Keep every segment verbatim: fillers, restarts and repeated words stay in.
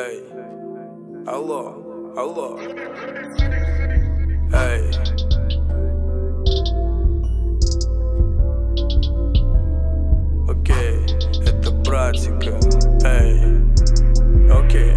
Эй, алло, алло. Эй. Окей, это братика. Эй, окей.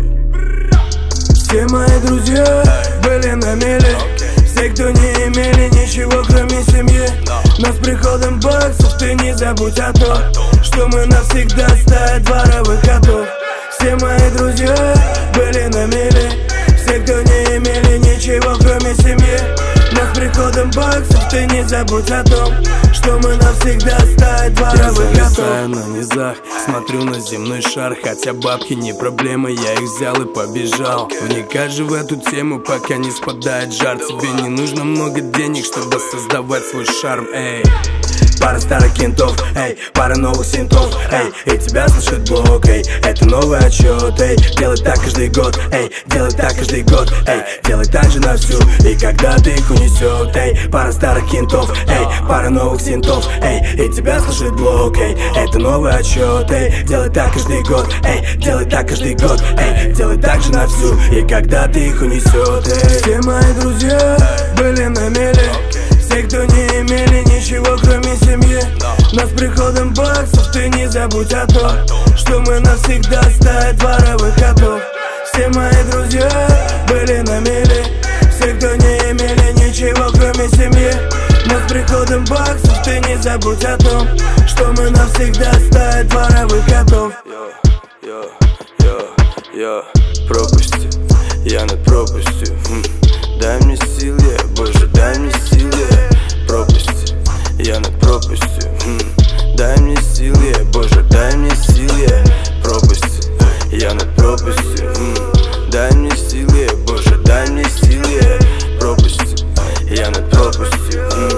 Все мои друзья были на мели. Все, кто не имели ничего, кроме семьи. Но с приходом баксов ты не забудь о том, что мы навсегда стали дворовых котов. Все мои друзья были на мели. Все, кто не имели ничего, кроме семьи. Но с приходом баксов ты не забудь о том, что мы навсегда стали дворовых котов. Я на низах, смотрю на земной шар. Хотя бабки не проблема, я их взял и побежал. Вникай же в эту тему, пока не спадает жар. Тебе не нужно много денег, чтобы создавать свой шарм, эй. Пара старых кентов, эй, пара новых синтов, эй, и тебя слышит блок, эй, это новый отчет, эй, делай так каждый год, эй, делай так каждый год, эй, делай так же на всю, и когда ты их унесет, эй, пара старых кентов, эй, пара новых синтов, эй, и тебя слышит блок, эй, это новый отчет, эй, делай так каждый год, эй, делай так каждый год, эй, делай так же на всю, и когда ты их унесет, эй. Все мои друзья были на мели. Все, кто не имели ничего, кроме семьи. Но с приходом баксов ты не забудь о том, что мы навсегда стали дворовых котов. Все мои друзья были на мели. Все, кто не имели ничего, кроме семьи. Но с приходом баксов ты не забудь о том, что мы навсегда стали дворовых котов. Йо, йо, йо, йо, пропасти, я над пропастью. Хм. Дай мне сил, я, Боже, дай мне сил, я, пропасти, я над пропастью. Хм. Дай мне сил, я, Боже, дай мне сил, я, пропасти, я над пропастью. Хм. Дай мне сил, я, Боже, дай мне сил, я, пропасти, я над пропастью. Хм.